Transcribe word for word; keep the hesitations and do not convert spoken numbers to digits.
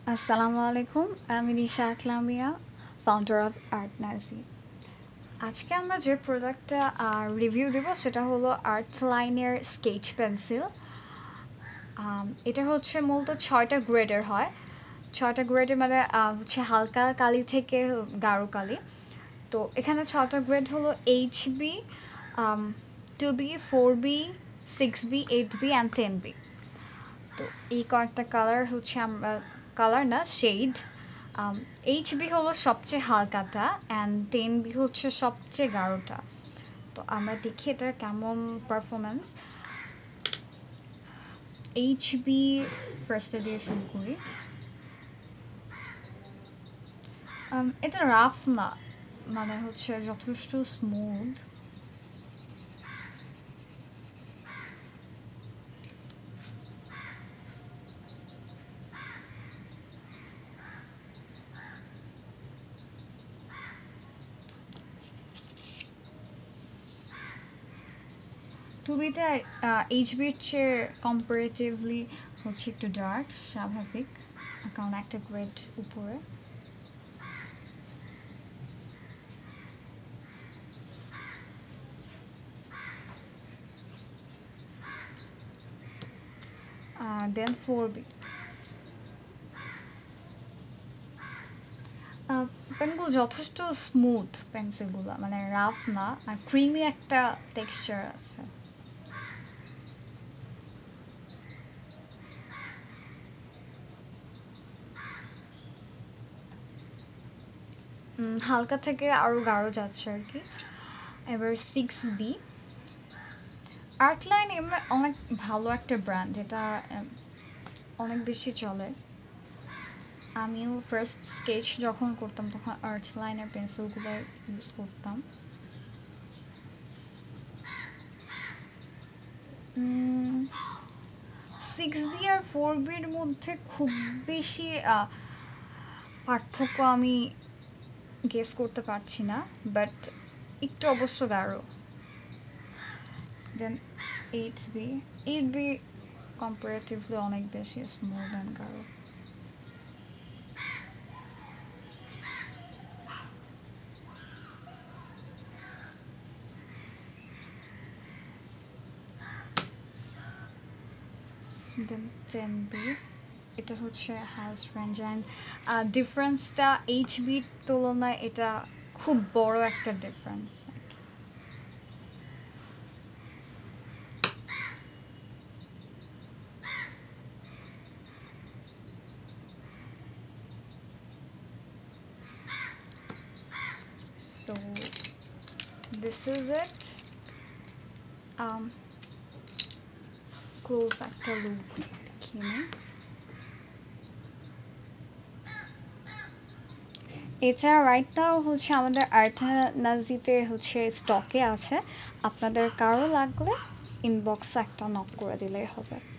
Assalamu alaikum. আমি Nisha Aklamia, founder of Artnazi. আজকে আমরা যে প্রোডাক্টটা রিভিউ দেব সেটা হলো আর্টলাইনের স্কেচ পেন্সিল। এটা হচ্ছে মূলত ছয়টা গ্রেডের হয়। ছয়টা গ্রেডের মানে হচ্ছে হালকা কালি থেকে গাঢ় কালি। তো এখানে ছয়টা গ্রেড হলো H B, two B, four B, six B, eight B and ten B. তো এই কয়েকটা কালার হচ্ছে আমরা কালার না শেড। এইচ বি হলো সবচেয়ে হালকাটা অ্যান্ড টেন বি হচ্ছে সবচেয়ে গাঢ়টা। তো আমরা দেখি এটার কেমন পারফরমেন্স। এইচ বি ফার্স্টে দিয়ে শুরু করি। এটা রাফ না, মানে হচ্ছে যথেষ্ট স্মুথ। টুবিতে এইচবির চেয়ে কম্পারেটিভলি হচ্ছে একটু ডার্ক, স্বাভাবিক, কারণ একটা গ্রেড উপরে। দেন ফোর বি। পেনগুলো যথেষ্ট স্মুথ, পেন্সিলগুলো মানে রাফ না, আর ক্রিমি একটা টেক্সচার আছে। হালকা থেকে আরও গাঢ় যাচ্ছে আর কি। এবার সিক্স বি। আর্টলাইন এমনি অনেক ভালো একটা ব্র্যান্ড, এটা অনেক বেশি চলে। আমিও ফার্স্ট স্কেচ যখন করতাম তখন আর্টলাইনের পেন্সিলগুলো ইউজ করতাম। সিক্স বি আর ফোর বির মধ্যে খুব বেশি পার্থক্য আমি গেস করতে পারছি না, বাট একটু অবশ্য গাঢ়। Then eight B. Eight B comparatively অনেক বেশি স্মুথ অ্যান্ড গাঢ়। Then ten B. এটা হচ্ছে হাউস রেঞ্জ অ্যান্ড ডিফারেন্সটা এইচ বির তুলনায় এটা খুব বড় একটা difference. So this is it. Um, close একটা লুক দেখিনি। এছাড়া রাইট নাও হচ্ছে আমাদের আর্টনাজিতে হচ্ছে স্টকে আছে, আপনাদের কারো লাগলে ইনবক্সে একটা নক করে দিলেই হবে।